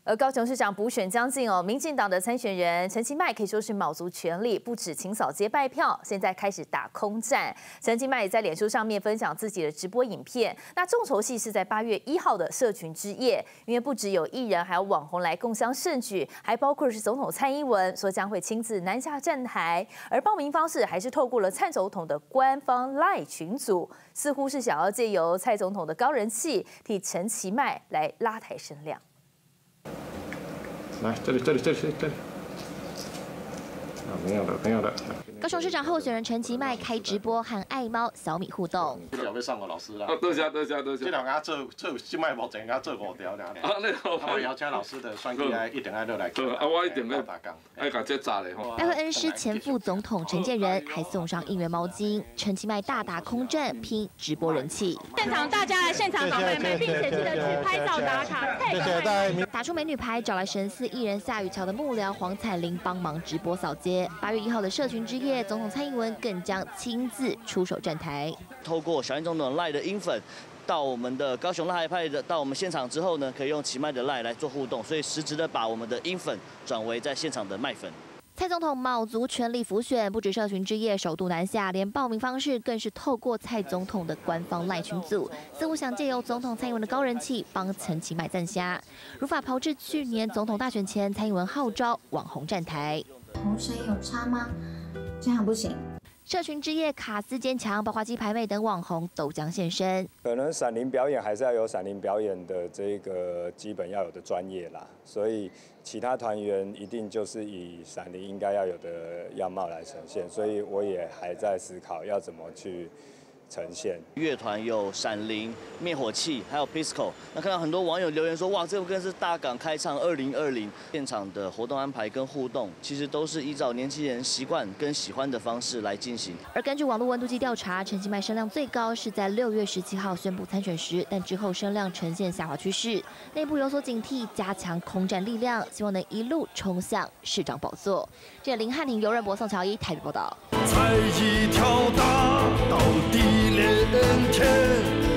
而高雄市长补选将近民进党的参选人陈其迈可以说是卯足全力，不止清扫街拜票，现在开始打空战。陈其迈也在脸书上面分享自己的直播影片。那重头戏是在8月1号的社群之夜，因为不只有艺人，还有网红来共襄盛举，还包括是总统蔡英文说将会亲自南下站台。而报名方式还是透过了蔡总统的官方 LINE 群组，似乎是想要借由蔡总统的高人气，替陈其迈来拉抬声量。 来，这里。啊，没有了。 高雄市长候选人陈其迈开直播和爱猫小米互动。 这条要送我老师啦。 多谢。 这条我做今摆目前我做5条了。啊，你好。我邀请老师的选举一定爱落来。 啊，我一定要打工，爱甲这炸嘞吼。 拜会恩师前副总统陈建仁，还送上应援毛巾。陈其迈大打空战，拼直播人气。 现场大家来现场买买，并且记得去拍照打卡。 谢谢大家。打出美女牌，找来神似艺人夏雨乔的幕僚黄彩玲帮忙直播扫街。8月1号的社群之夜，总统蔡英文更将亲自出手站台。 透过小英总统赖的英粉，到我们的高雄辣害派的到我们现场之后呢，可以用其迈的赖来做互动，所以实质的把我们的英粉转为在现场的麦粉。 蔡总统卯足全力辅选，不止社群之夜首度南下，连报名方式更是透过蔡总统的官方赖群组，似乎想借由总统蔡英文的高人气帮陈其迈赞虾，如法炮制去年总统大选前蔡英文号召网红站台。 红谁有差吗？这样不行。 社群之夜卡司坚强，包括鸡排妹等网红都将现身。 可能闪灵表演还是要有闪灵表演的这个基本要有的专业啦，所以其他团员一定就是以闪灵应该要有的样貌来呈现，所以我也还在思考要怎么去呈现。 乐团有闪灵、灭火器，还有 Pisco。那看到很多网友留言说，哇，这个是大港开唱2020。现场的活动安排跟互动，其实都是依照年轻人习惯跟喜欢的方式来进行。 而根据网络温度计调查，陈其迈声量最高是在6月17号宣布参选时，但之后声量呈现下滑趋势，内部有所警惕，加强空战力量，希望能一路冲向市长宝座。这林汉廷、尤润博、宋乔一台北报道。 才一条大道地连天。